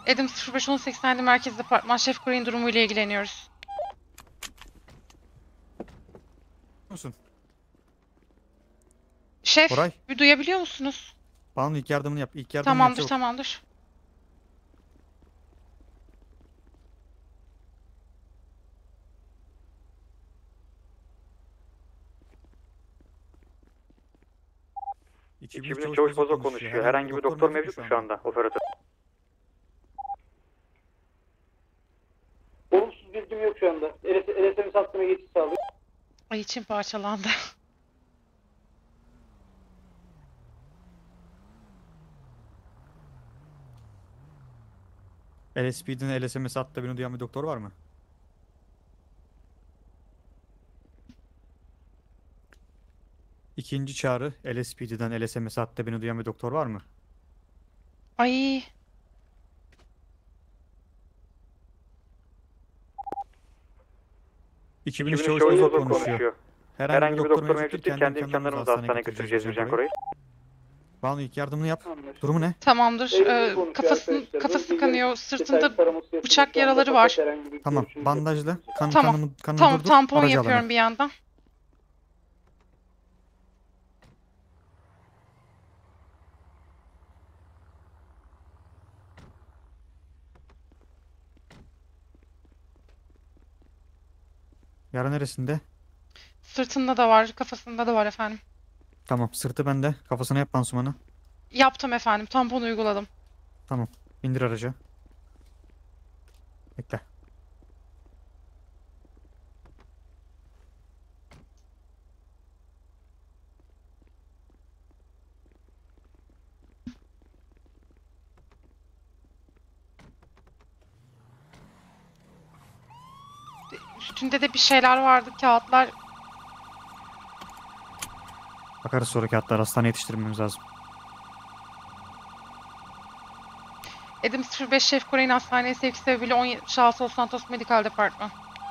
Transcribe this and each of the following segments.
Edim 0518 Merkez Departman Şef Koray'ın durumuyla ilgileniyoruz. Musun? Şef, Koray, bir duyabiliyor musunuz? Banu ilk yardımını yap. İlk yardımını yap Tamamdır, çabuk. tamamdır. İki 2003 çavuş Çavuş Bozo Bozo konuşuyor. konuşuyor. Herhangi bir Herhangi bir doktor doktor mevcut mu mevcut şu mu şu anda? anda operatör? Olumsuz bilgim yok şu anda. LSMS hattına geçiş sağlıyor. Ay içim parçalandı. LSPD'nin LSMS hatta beni duyan bir doktor var mı? İkinci çağrı LSPD'den LSMS hatta beni duyan bir doktor var mı? Ay, 2003 2003 çavuş Çavuş Bozo Bozo konuşuyor. konuşuyor. Herhangi bir Herhangi bir doktor doktor mevcut değil. mevcut değil. Kendi Kendi imkanlarımızla imkanlarımızla hastaneye hastaneye götüreceğiz götüreceğiz Bircan Bircan Koray'ı. Koray'ı. Banu ilk yardımını yap. Durumu Anlaşıldı. ne? tamamdır. Eylül konuşuyor Kafası arkadaşlar. kanıyor. Detaylı Sırtında taraması yapılıyor bıçak şu anda yaraları fakat var. herhangi bir Tamam. görüşünüz Bandajla. yapılmayacak. Tamam. Kanını Tamam, durdur. tampon Aracı al hemen. yapıyorum bir yandan. Yara neresinde? Sırtında da var, kafasında da var efendim. Tamam. Sırtı bende. Kafasına yap pansumanı. Yaptım efendim, tampon uyguladım. Tamam. İndir aracı. Bekle. Üstünde de bir şeyler vardı, kağıtlar. Bakarız sonraki hatlar. Hastaneye yetiştirmemiz lazım. Edim 05 Şef Koray'ın hastaneye sevk sebebiyle 1076 Los Santos Medical Departman.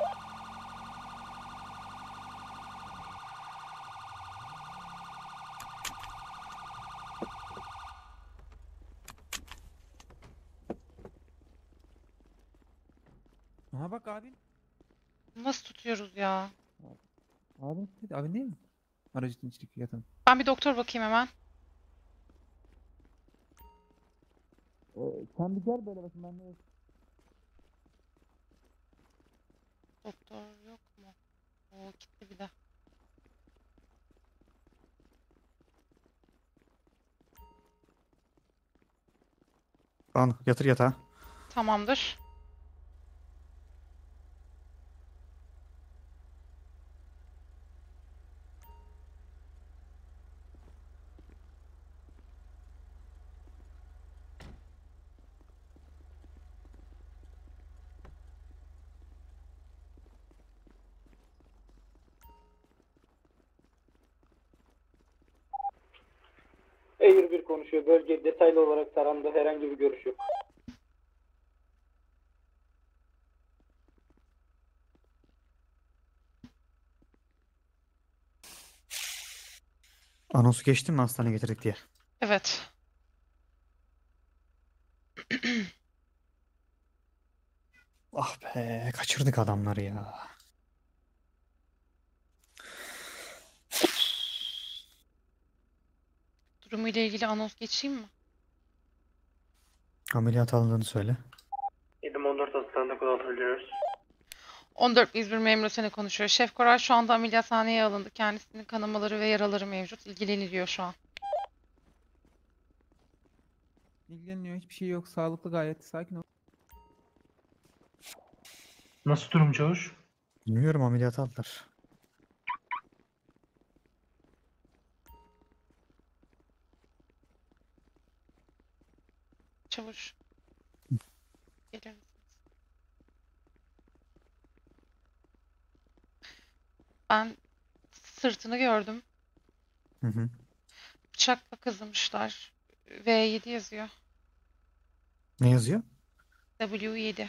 Aha bak abin. Nasıl tutuyoruz ya? Abin dedi. Abin değil mi? Aracın içindeki yatan. Ben bir doktor bakayım hemen. Sen bir gel böyle bakın ben de. Doktor yok mu? Oo, gitti bir de. Banu yatır yatağa. Tamamdır. Air 1 konuşuyor. Bölge detaylı olarak tarandı. Herhangi bir görüş yok. Anonsu geçtin mi hastaneye getirdik diye. Evet. Ah be kaçırdık adamları ya. Durumuyla ilgili anons geçeyim mi? Ameliyat alındığını söyle. Edim 14 hastanede kod hatırlıyoruz. 14 İzmir memuru seni konuşuyor. Şef Koray şu anda ameliyathaneye alındı. Kendisinin kanamaları ve yaraları mevcut. İlgileniliyor şu an. İlgileniyor. Hiçbir şey yok. Sağlıklı gayet. Sakin ol. Nasıl durum Çavuş? Bilmiyorum ameliyat aldılar. Çavuş. Gelir misiniz? Ben sırtını gördüm. Hı hı. Bıçakla kazımışlar. V7 yazıyor. Ne yazıyor? W7.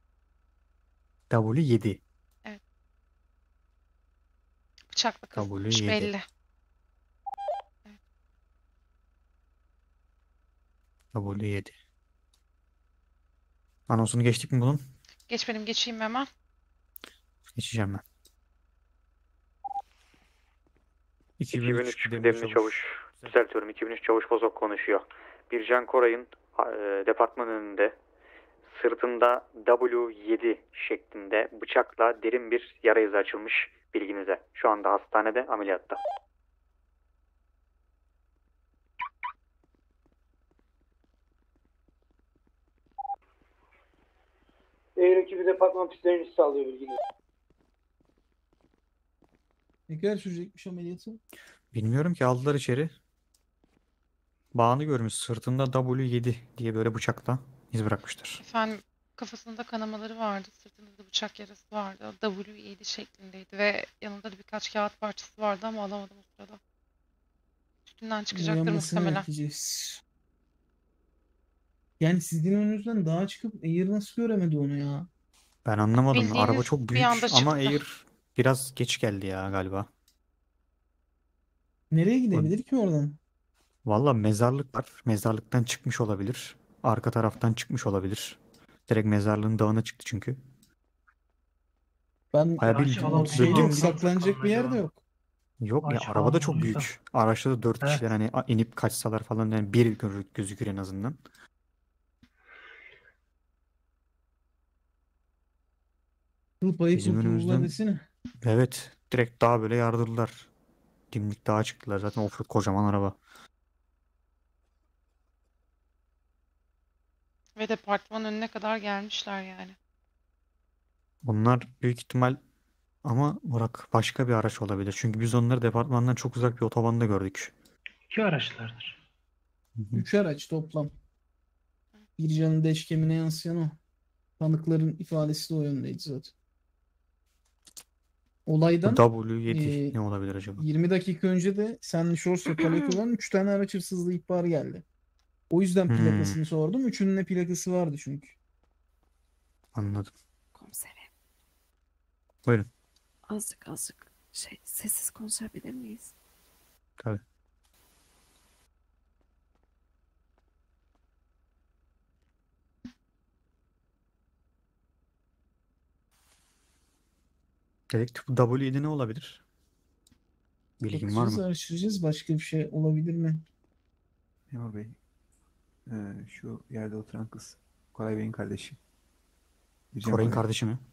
W7. Evet. Bıçakla kazılmış W7. belli. W7. Anonsunu geçtik mi bunun? Geçeyim hemen. Geçeceğim ben. 2003 2003 kıdemli kıdemli çavuş. çavuş, düzeltiyorum, 2003 çavuş Bozok konuşuyor. Bircan Koray'ın departman önünde sırtında W7 şeklinde bıçakla derin bir yara izi açılmış, bilginize. Şu anda hastanede ameliyatta. Eğer ekibi departman pislerini sağlıyor bilginiz. Ne kadar sürecekmiş ameliyatı? Bilmiyorum ki, aldılar içeri. Bağını görmüş, sırtında W7 diye böyle bıçakla iz bırakmışlar. Efendim, kafasında kanamaları vardı. Sırtında da bıçak yarası vardı. W7 şeklindeydi ve yanında da birkaç kağıt parçası vardı ama alamadım o sırada. Üstünden çıkacaktır Uyanmasını muhtemelen. bekleyeceğiz. Yani sizin önünüzden dağa çıkıp Air nasıl göremedi onu ya? Ben anlamadım. Araba Bildiğiniz çok bir büyük anda ama çıktı. Air biraz geç geldi ya galiba. Nereye gidebilir ki oradan? Valla mezarlık var. Mezarlıktan çıkmış olabilir. Arka taraftan çıkmış olabilir. Direkt mezarlığın dağına çıktı çünkü. Ben Baya Araç bildiğin falan böyle şey yok, dümdüz. saklanacak bir yer de yok. Yok ya, Ağaç araba da falan çok bulduysa. büyük. Araçta da 4 Evet. kişiler, hani inip kaçsalar falan yani bir gözükür en azından. Kıl payı Bizim kurtuldular önümüzden, desene. evet, direkt dağa böyle yardırdılar. Dimdik dağa çıktılar zaten, offroad kocaman araba. Ve departmanın önüne kadar gelmişler yani. Bunlar büyük ihtimal, ama Burak, başka bir araç olabilir. Çünkü biz onları departmandan çok uzak bir otobanda gördük. 2 araçlardır. Hı hı. 3 araç toplam. Bir canın deşkemine yansıyan o. Tanıkların ifadesi de o yöndeydi zaten. Bu Olaydan W7 e, ne olabilir acaba? 20 dakika önce de Sandy Shores ve Paleto'dan 3 tane araç hırsızlığı ihbarı geldi. O yüzden Hmm, plakasını sordum. Üçünün de plakası vardı çünkü. anladım. Komiserim, Buyurun. azıcık sessiz konuşabilir miyiz? Tabii. Dedektif, bu W7 ne olabilir? Bilgin var Bakacağız, mı? araştıracağız. Başka bir şey olabilir mi? Memur Bey, şu yerde oturan kız Koray Bey'in kardeşi. Bircan Koray'ın Koray. kardeşi mi?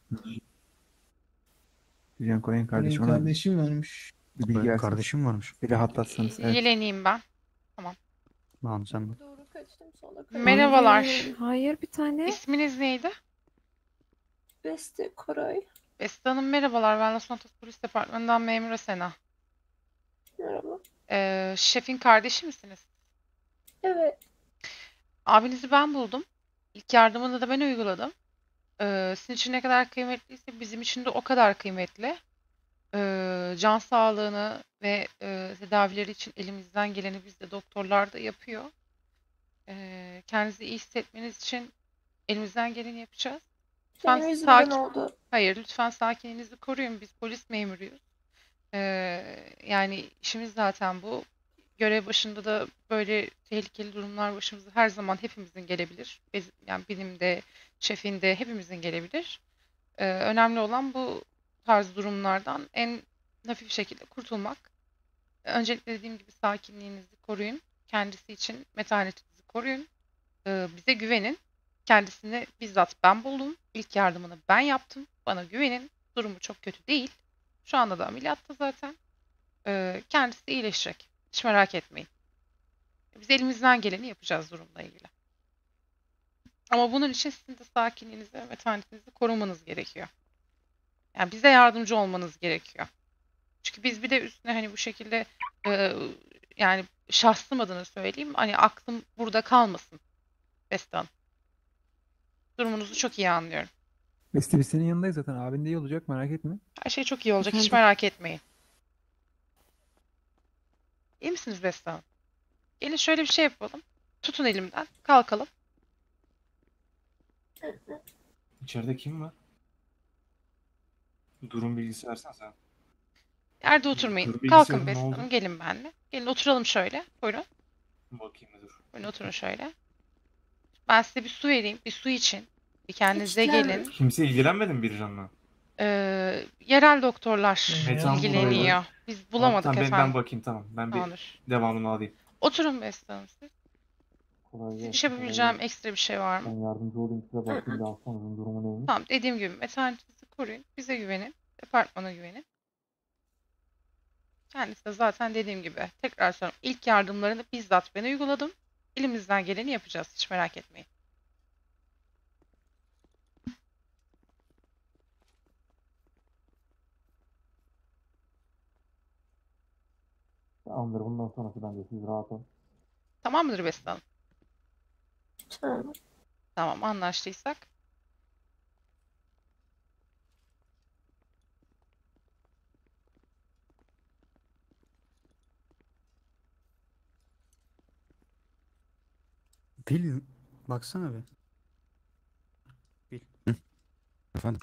Bircan Koray'ın Benim kardeşi. Ona kardeşim varmış. bir bilgi Koray'ın verseniz. kardeşi mi varmış? Bir rahatlatsanız. Evet. İlgileneyim ben. Tamam, sen bak. Doğru kaçtım sola Merhabalar. Hayır bir tane. İsminiz neydi? Beste Koray. Beste Hanım merhabalar. Ben Los Santos Polis Departmanı'ndan memur Asena. Merhaba. Şefin kardeşi misiniz? Evet. Abinizi ben buldum. İlk yardımını da ben uyguladım. Sizin için ne kadar kıymetliyse bizim için de o kadar kıymetli. Can sağlığını ve tedavileri için elimizden geleni biz de doktorlar da yapıyor. Kendinizi iyi hissetmeniz için elimizden geleni yapacağız. Lütfen Benim yüzümden sakin. oldu. Hayır, lütfen sakinliğinizi koruyun. Biz polis memuruyuz. Yani işimiz zaten bu. Görev başında da böyle tehlikeli durumlar başımıza her zaman hepimizin gelebilir. Yani benim de, şefin de hepimizin gelebilir. Önemli olan bu tarz durumlardan en hafif şekilde kurtulmak. Öncelikle dediğim gibi sakinliğinizi koruyun. Kendisi için metanetinizi koruyun. Bize güvenin. Kendisini bizzat ben buldum. İlk yardımını ben yaptım. Bana güvenin. Durumu çok kötü değil. Şu anda da ameliyatta zaten. Kendisi iyileşecek. Hiç merak etmeyin. Biz elimizden geleni yapacağız durumla ilgili. Ama bunun için sizin de sakinliğinizi ve metanetinizi korumanız gerekiyor. Yani bize yardımcı olmanız gerekiyor. Çünkü biz bir de üstüne hani bu şekilde yani şahsım adına söyleyeyim, hani aklım burada kalmasın Beste Hanım. Durumunuzu çok iyi anlıyorum. Beste, biz senin yanındayız zaten. Abin de iyi olacak, merak etme. Her şey çok iyi olacak. Hiç Efendim? merak etmeyin. İyi misiniz Beste Hanım? Gelin şöyle bir şey yapalım. Tutun elimden. Kalkalım. İçeride kim var? Durum bilgisi versene sen. Yerde oturmayın. Dur, bilgisayarın Kalkın ne Beste oldu? Hanım. Gelin benimle. Gelin oturalım şöyle. Buyurun. Bakayım dur. Buyurun oturun şöyle. Ben size bir su vereyim. Bir su için. Bir kendinize gelin. Kimse ilgilenmedi mi Bircan'la? Yerel doktorlar Metan ilgileniyor. Biz bulamadık Tamam, ben efendim. bakayım, tamam. Ben bir Tamamdır. devamını alayım. Oturun Beste Hanım siz. Kolay Sizin gelsin, iş yapabileceğim ekstra bir şey var mı? Ben yardımcı olayım size, bakayım da hastanızın durumu neymiş. Tamam, dediğim gibi metanetinizi koruyun. Bize güvenin. Departmana güvenin. Kendisi de zaten dediğim gibi tekrar söylüyorum. İlk yardımlarını bizzat ben uyguladım. Elimizden geleni yapacağız. Hiç merak etmeyin. Tamamdır, bundan sonrası bence, siz rahat olun. Tamam mıdır Beste Hanım? Tamam. Tamam, anlaştıysak. Bil, baksana bir. Bil. Efendim?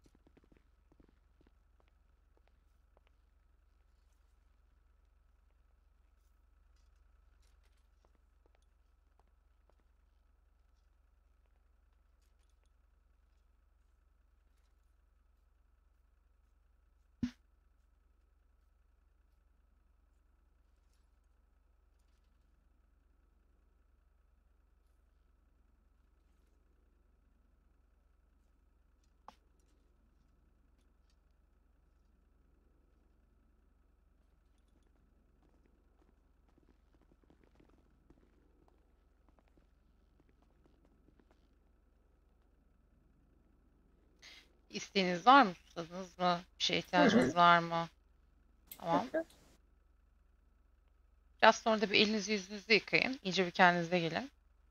İsteğiniz var mı? Susadınız mı? Bir şeye ihtiyacınız var mı? Tamam. Biraz sonra da bir elinizi yüzünüzü yıkayın. İyice bir kendinize gelin.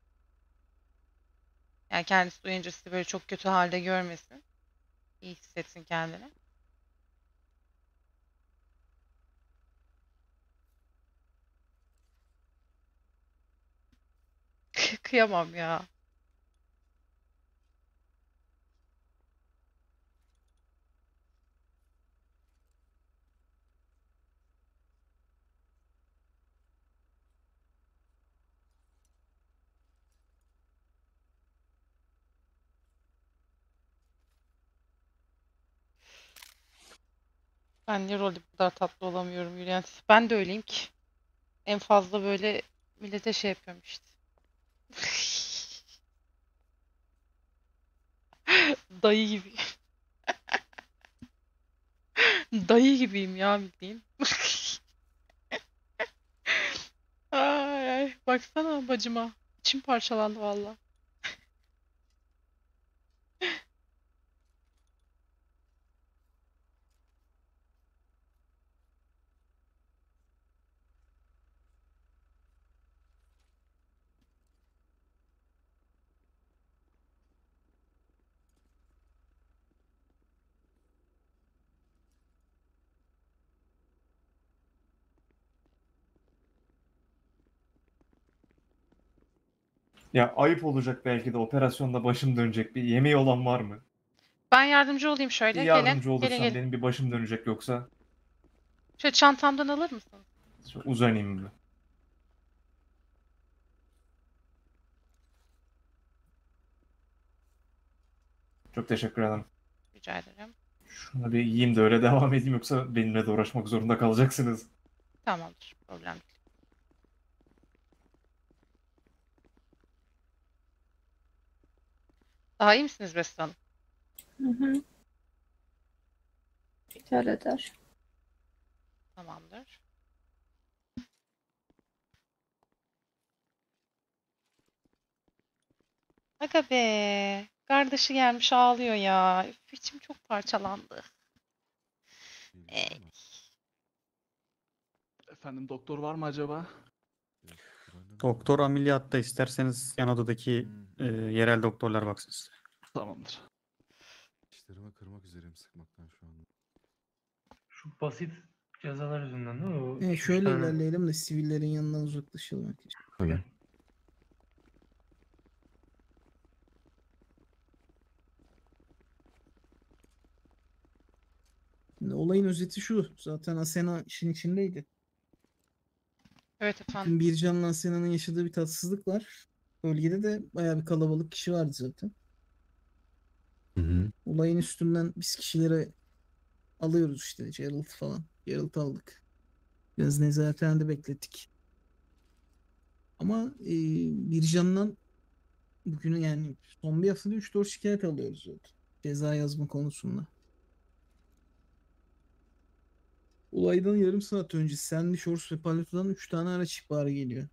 Yani kendisi duyunca sizi böyle çok kötü halde görmesin. İyi hissetsin kendini. Kıyamam ya. Ben niye rolde bu kadar tatlı olamıyorum Yürüyen? Ben de öyleyim ki. En fazla böyle millete şey yapıyorum işte. Dayı gibi. Dayı gibiyim ya bildiğin. Ay, ay. Baksana bacıma. İçim parçalandı valla. Ya ayıp olacak, belki de operasyonda başım dönecek. Bir yemeği olan var mı? Ben yardımcı olayım Bir şöyle. Gelin. yardımcı Gelin olursan, gelin. benim bir başım dönecek yoksa. Şöyle çantamdan alır mısınız? Şöyle uzanayım mı? Çok teşekkür ederim. Rica ederim. Şunu bir yiyeyim de öyle devam edeyim, yoksa benimle de uğraşmak zorunda kalacaksınız. Tamamdır. Problem değil. Daha iyi misiniz Beste Hanım? Hı hı. İdare eder. Tamamdır. Aga be. Kardeşi gelmiş ağlıyor ya. Üf, içim çok parçalandı. Efendim doktor var mı acaba? Doktor ameliyatta, isterseniz yan odadaki yerel doktorlar baksın size. Tamamdır. Dişlerimi kırmak üzereyim sıkmaktan şu anda. Şu basit cezalar yüzünden değil mi? O Şöyle üç tane- ilerleyelim de sivillerin yanından uzaklaşalım. Tabii. Şimdi olayın özeti şu. Zaten Asena işin içindeydi. Evet Tüm efendim. Bircan'la Asena'nın yaşadığı bir tatsızlık var. Bölgede de bayağı bir kalabalık kişi vardı zaten. Hı hı. Olayın üstünden biz kişileri alıyoruz işte. Gerald falan. Gerald aldık. Biraz nezarethanede beklettik. Ama Bircan'dan bugün yani son bir haftada 3-4 şikayet alıyoruz zaten. Ceza yazma konusunda. Olaydan yarım saat önce Sandy Shores ve Paleto'dan 3 tane araç ihbarı geliyor.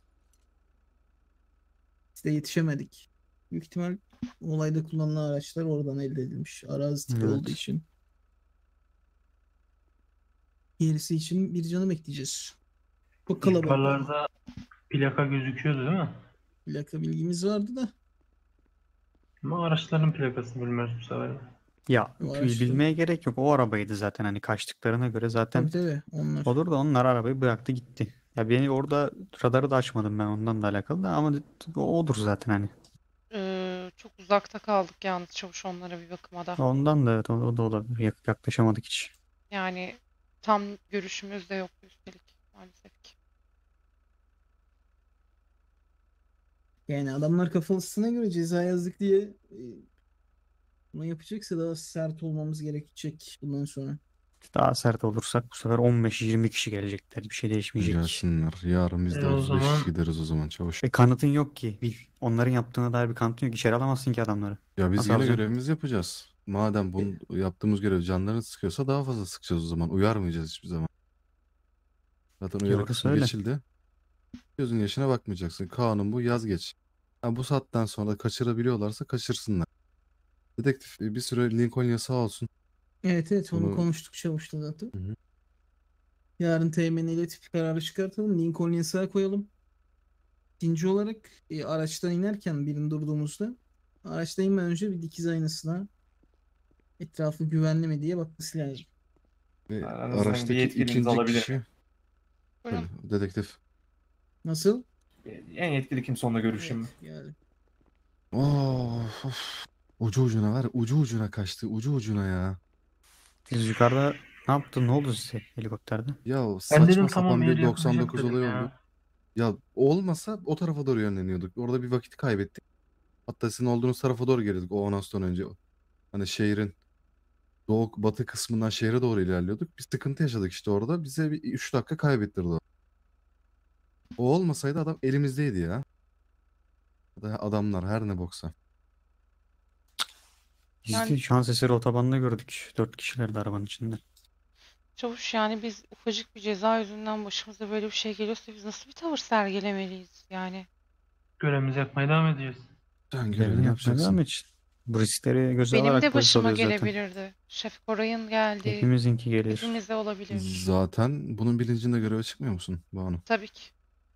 Biz de yetişemedik. Büyük ihtimal olayda kullanılan araçlar oradan elde edilmiş. Arazi tipi olduğu Evet. için. Gerisi için Bircan'ı bekleyeceğiz. Çok kalabalık ama. İhbarlarda plaka gözüküyordu değil mi? Plaka bilgimiz vardı da. Ama araçların plakasını bilmiyoruz bu sefer de. Ya O araçta. bilmeye gerek yok. O arabaydı zaten hani kaçtıklarına göre zaten Tabii tabii onlar. olur da onlar arabayı bıraktı gitti. Ya beni orada radarı da açmadım ben ondan da alakalı da ama o odur zaten hani. Çok uzakta kaldık yalnız Çavuş onlara bir bakıma da. Ondan da evet o da olabilir. Yaklaşamadık hiç. Yani tam görüşümüz de yok üstelik maalesef ki. Yani adamlar kafasına göre ceza yazdık diye bunu yapacaksa daha sert olmamız gerekecek bundan sonra. Daha sert olursak bu sefer 15-20 kişi gelecekler. Bir şey değişmeyecek. Gelsinler. Yarın biz de O 35 zaman kişi gideriz o zaman Çavuş. Kanıtın yok ki. Onların yaptığına dair bir kanıtın yok. İçeri alamazsın ki adamları. Ya biz Nasıl yine alacaksın? görevimizi yapacağız. Madem bunu yaptığımız görev canlarını sıkıyorsa daha fazla sıkacağız o zaman. Uyarmayacağız hiçbir zaman. Zaten uyarı Orası kısmı öyle. geçildi. Gözün yaşına bakmayacaksın. Kanun bu, yaz geç. Ha, bu saatten sonra kaçırabiliyorlarsa kaçırsınlar. Dedektif bir süre Lincoln yasağı olsun. Evet evet onu Bunu konuştuk Çavuş'ta zaten. Hı hı. Yarın teğmeni iletip kararı çıkartalım. Lincoln yasağı koyalım. İkinci olarak araçtan inerken birini durduğumuzda araçtan inmeden önce bir dikiz aynasına etrafı güvenli mi diye bakması lazım. ve Aranızdan bir araçtaki yetkilinizi ikinci alabilir kişi miyim? Buyurun. Tabii, dedektif. Nasıl? En yetkili kimse onunla görüşeyim mi? Evet yani. Of. Ucu ucuna var ya, ucu ucuna kaçtı. Ucu ucuna ya. Siz yukarıda ne yaptın? Ne oldu size helikopterde? Ya Ben saçma dedim tamam sapan bir bir yere yakalayacak 99 dedim olay oldu. ya. Ya olmasa o tarafa doğru yönleniyorduk. Orada bir vakit kaybettik. Hatta sizin olduğunuz tarafa doğru geliyorduk o anonstan önce. Hani şehrin doğu batı kısmından şehre doğru ilerliyorduk. Bir sıkıntı yaşadık işte orada. Bize bir 3 dakika kaybettirdi o. O olmasaydı adam elimizdeydi ya. Ya da adamlar her ne boksa. Biz Yani de şans eseri otobanda gördük. 4 kişilerdi arabanın içinde. Çavuş yani biz ufacık bir ceza yüzünden başımıza böyle bir şey geliyorsa biz nasıl bir tavır sergilemeliyiz yani? Görevimizi yapmaya devam edeceğiz. Sen Görevini görevini yapmaya devam yapacaksın. et. Bu riskleri göze Benim de alarak polis başıma oluyor zaten. gelebilirdi. Şef Koray'ın geldi. Hepimizinki gelir. Hepimize olabilirdi. Zaten bunun bilincinde göreve çıkmıyor musun Banu? Tabii ki.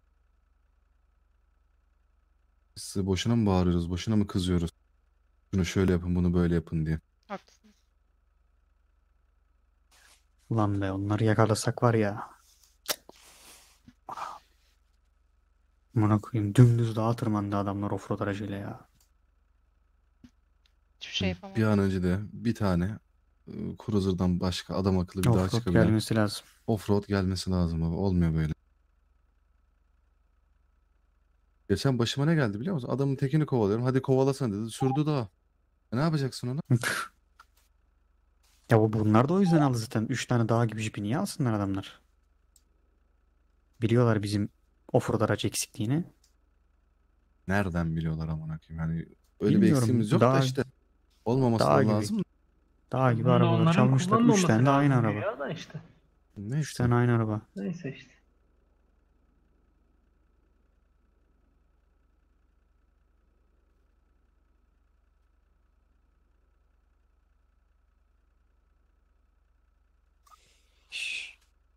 Biz size boşuna mı bağırıyoruz, boşuna mı kızıyoruz? Şunu şöyle yapın, bunu böyle yapın diye. Haklısınız. Ulan be onları yakalasak var ya. Amına koyayım dümdüz dağa tırmandı adamlar offroad aracıyla ya. Hiçbir şey Bir yapamadık. an önce de bir tane Cruiser'dan başka adam akıllı bir daha Offroad çıkabilen gelmesi lazım. offroad gelmesi lazım abi. Olmuyor böyle. Geçen başıma ne geldi biliyor musun? Adamın tekini kovalıyorum. Hadi kovalasana dedi. Sürdü daha. Ne yapacaksın ona? Ya bunlar da o yüzden aldı zaten. 3 tane dağ gibi jipi niye alsınlar adamlar? Biliyorlar bizim offroad araç eksikliğini. Nereden biliyorlar amına koyayım? Yani öyle bir Bilmiyorum. eksiğimiz yok da işte olmaması Dağ da gibi. lazım. Dağ gibi Bunda arabalar onların çalmışlar. 3 kullanmaması tane de aynı lazım araba. ya da işte. 3 Neyse. tane aynı araba. Neyse işte. Şşş.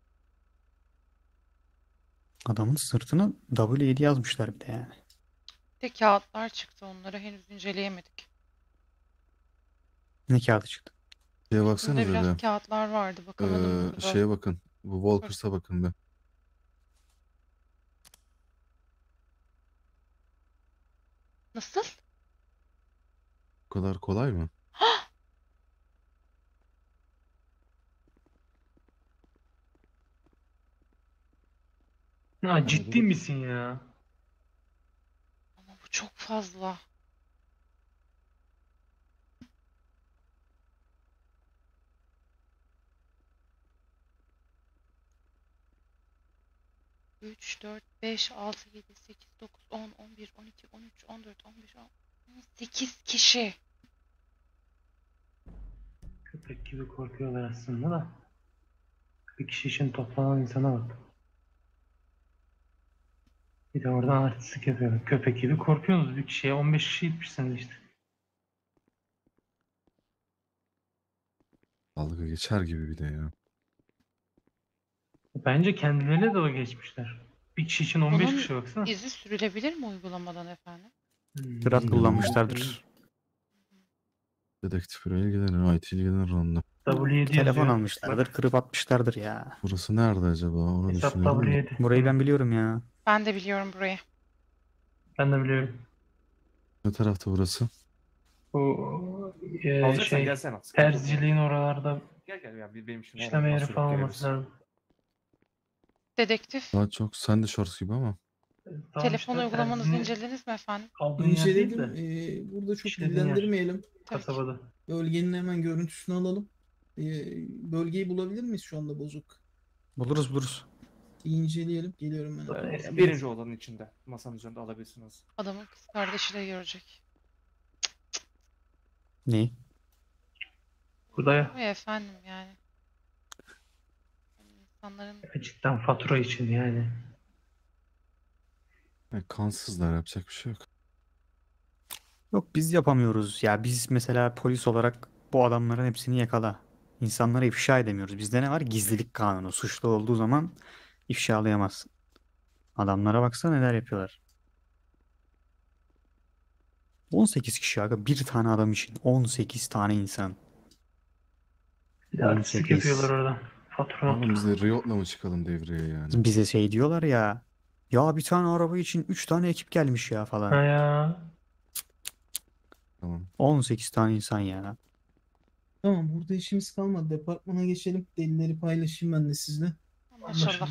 Adamın sırtına W7 yazmışlar bir de yani. Bir de kağıtlar çıktı onları henüz inceleyemedik. Ne kağıdı çıktı? Şeye Üstünde baksanıza biraz bir. kağıtlar vardı bakamadım burada. Şeye bakın. Bu Walkers'a bakın bir. Nasıl? Bu kadar kolay mı? Ha, ciddi misin ya? Ama bu çok fazla. 3, 4, 5, 6, 7, 8, 9, 10, 11, 12, 13, 14, 15, 18 kişi. Köpek gibi korkuyorlar aslında da. Bir kişi için toplanan insana bak. Bir de oradan artistlik yapıyorlar. Köpek gibi korkuyorsunuz. Bir kişiye 15 kişi gitmişsiniz işte. Dalga geçer gibi bir de ya. Bence kendileriyle dalga geçmişler. Bir kişi için 15 Bunun kişi baksana. izi sürülebilir mi uygulamadan efendim? Kırat Hmm. kullanmışlardır. Dedektif buraya ilgilenir, IT ilgilenir onunla. W7 Telefon yazıyor. almışlardır, kırıp atmışlardır ya. Burası nerede acaba? Onu Hesap düşünüyorum da. W7. Burayı ben biliyorum ya. Ben de biliyorum burayı. Ben de biliyorum. Ne tarafta burası? Bu Alacaksan gelsene. terziciliğin oralarda Gel gel ya benim için. işleme yeri falan olması lazım. Dedektif, Daha çok sen de shorts gibi ama. Tamam telefon işte, uygulamanızı terzinin incelediniz mi efendim? aldığın yer değil İnceledim. de Burada çok işlediğin yer. dillendirmeyelim. Tabii ki. kasabada. Bölgenin hemen görüntüsünü alalım. Bölgeyi bulabilir miyiz şu anda bozuk? Buluruz. Bir inceleyelim. Geliyorum ben. Eski Birinci odanın içinde. Masanın üzerinde alabilirsiniz. Adamın kız kardeşi de görecek. Ne? Burada ya. Ve efendim yani. İnsanların Cidden fatura için yani. Kansızlar, yapacak bir şey yok. Yok biz yapamıyoruz ya. Biz mesela polis olarak bu adamların hepsini yakala. İnsanlara ifşa edemiyoruz. Bizde ne var? Gizlilik kanunu. Suçlu olduğu zaman ifşalayamazsın. Adamlara baksana neler yapıyorlar. 18 kişi aga. Bir tane adam için 18 tane insan. Bir de artistlik 18. yapıyorlar orada. Fatura. Oğlum biz de Riot'la mı çıkalım devreye yani? Bize şey diyorlar ya. Ya bir tane araba için 3 tane ekip gelmiş ya Ha falan. ya. Tamam. 18 tane insan ya. Tamam, burada işimiz kalmadı. Departmana geçelim. Delilleri paylaşayım ben de sizle. maşallah.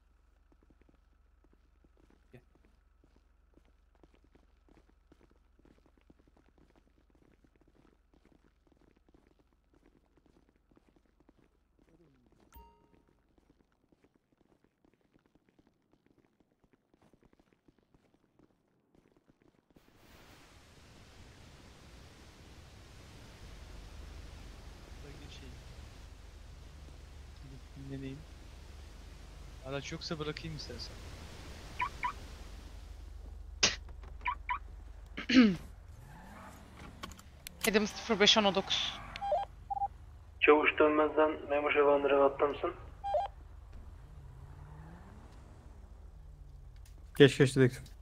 Dinleneyim. Araç yoksa bırakayım istersen. Edim 0519. Çavuş Dönmez'den memur şevandıra atlar mısın? Geç dedektif.